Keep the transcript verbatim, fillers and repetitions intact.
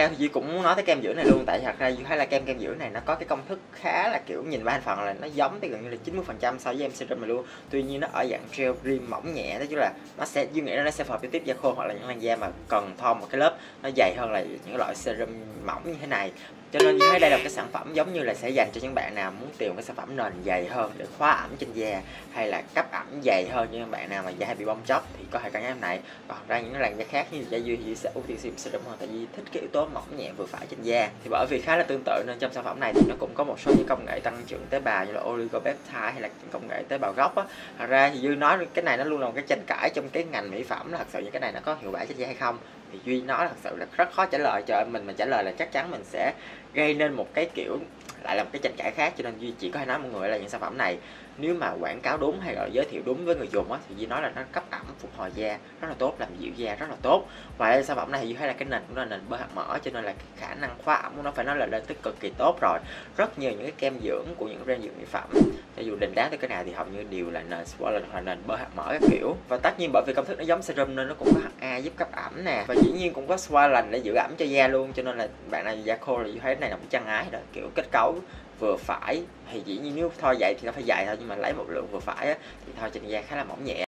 theo thì Duy cũng muốn nói tới kem dưỡng này luôn, tại thật ra Duy thấy là kem kem dưỡng này nó có cái công thức khá là kiểu nhìn ba thành phần là nó giống tới gần như là chín mươi phần trăm so với em serum này luôn. Tuy nhiên nó ở dạng gel cream mỏng nhẹ, đó chứ là nó sẽ Duy nghĩ là nó sẽ phù hợp với tiếp da khô hoặc là những làn da mà cần thoa một cái lớp nó dày hơn là những loại serum mỏng như thế này. Cho nên Duy thấy đây là một cái sản phẩm giống như là sẽ dành cho những bạn nào muốn tìm cái sản phẩm nền dày hơn để khóa ẩm trên da, hay là cấp ẩm dày hơn cho những bạn nào mà da hay bị bong tróc thì có thể cân nhắc này. Còn ra những làn da khác như da Duy thì sẽ ưu tiên sử dụng serum hơn, tại vì thích cái yếu tố mỏng nhẹ vừa phải trên da. Thì bởi vì khá là tương tự nên trong sản phẩm này thì nó cũng có một số những công nghệ tăng trưởng tế bào như là oligopeptide hay là công nghệ tế bào gốc á. Thật ra thì Duy nói cái này nó luôn là một cái tranh cãi trong cái ngành mỹ phẩm, là thật sự những cái này nó có hiệu quả trên da hay không thì Duy nói thật sự là rất khó trả lời. Cho mình mà trả lời là chắc chắn mình sẽ gây nên một cái kiểu lại là một cái tranh cãi khác, cho nên Duy chỉ có thể nói mọi người là những sản phẩm này nếu mà quảng cáo đúng hay là giới thiệu đúng với người dùng á thì Duy nói là nó cấp ẩm phục hồi da rất là tốt, làm dịu da rất là tốt. Và sản phẩm này thì Duy thấy là cái nền của nó là nền bơ hạt mỡ, cho nên là cái khả năng khóa ẩm của nó phải nói là lên tới cực kỳ tốt rồi. Rất nhiều những cái kem dưỡng của những brand dưỡng mỹ phẩm cho dù định đáng tới cái nào thì hầu như đều là nền swollen hoặc là nền bơ hạt mỡ các kiểu. Và tất nhiên bởi vì công thức nó giống serum nên nó cũng có hát a giúp cấp ẩm nè, và dĩ nhiên cũng có swollen để giữ ẩm cho da luôn. Cho nên là bạn nào da khô là Duy thấy cái này là một chân ái đó, kiểu kết cấu vừa phải thì dĩ nhiên nếu thoa dày thì nó phải dài thôi, nhưng mà lấy một lượng vừa phải á, thì thoa trên da khá là mỏng nhẹ.